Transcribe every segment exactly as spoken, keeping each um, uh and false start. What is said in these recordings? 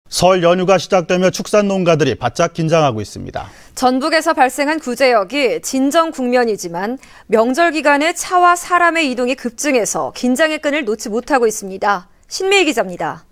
설 연휴가 시작되며 축산 농가들이 바짝 긴장하고 있습니다. 전북에서 발생한 구제역이 진정 국면이지만 명절 기간에 차와 사람의 이동이 급증해서 긴장의 끈을 놓지 못하고 있습니다. 신미희 기자입니다.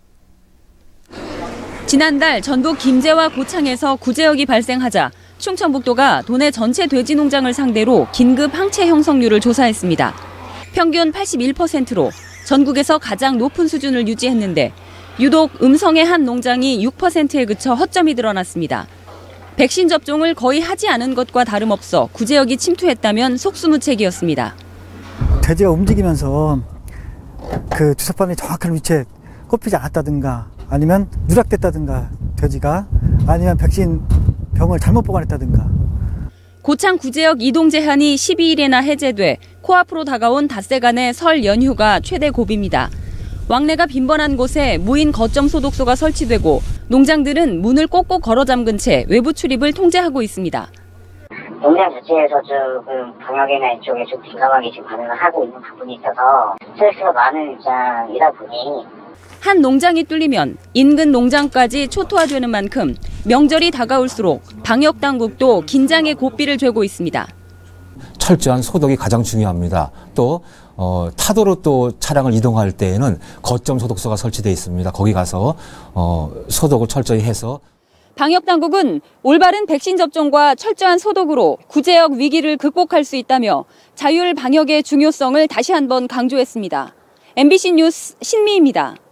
지난달 전북 김제와 고창에서 구제역이 발생하자 충청북도가 도내 전체 돼지 농장을 상대로 긴급 항체 형성률을 조사했습니다. 평균 팔십일 퍼센트로 전국에서 가장 높은 수준을 유지했는데 유독 음성의 한 농장이 육 퍼센트에 그쳐 허점이 드러났습니다. 백신 접종을 거의 하지 않은 것과 다름없어 구제역이 침투했다면 속수무책이었습니다. 돼지가 움직이면서 그 주사바늘이 정확한 위치에 꼽히지 않았다든가 아니면 누락됐다든가 돼지가 아니면 백신 병을 잘못 보관했다든가. 고창 구제역 이동 제한이 십이 일에나 해제돼 코앞으로 다가온 닷새 간의 설 연휴가 최대 고비입니다. 왕래가 빈번한 곳에 무인 거점 소독소가 설치되고 농장들은 문을 꼭꼭 걸어 잠근 채 외부 출입을 통제하고 있습니다. 농장 자체에서 조금 방역이나 이쪽에 좀 민감하게 지금 반응을 하고 있는 부분이 있어서 스트레스가 많은 입장이다 보니 한 농장이 뚫리면 인근 농장까지 초토화되는 만큼 명절이 다가올수록 방역 당국도 긴장의 고삐를 죄고 있습니다. 철저한 소독이 가장 중요합니다. 또 어, 타도로 또 차량을 이동할 때에는 거점 소독소가 설치되어 있습니다. 거기 가서 어, 소독을 철저히 해서. 방역 당국은 올바른 백신 접종과 철저한 소독으로 구제역 위기를 극복할 수 있다며 자율 방역의 중요성을 다시 한번 강조했습니다. 엠비씨 뉴스 신미희입니다.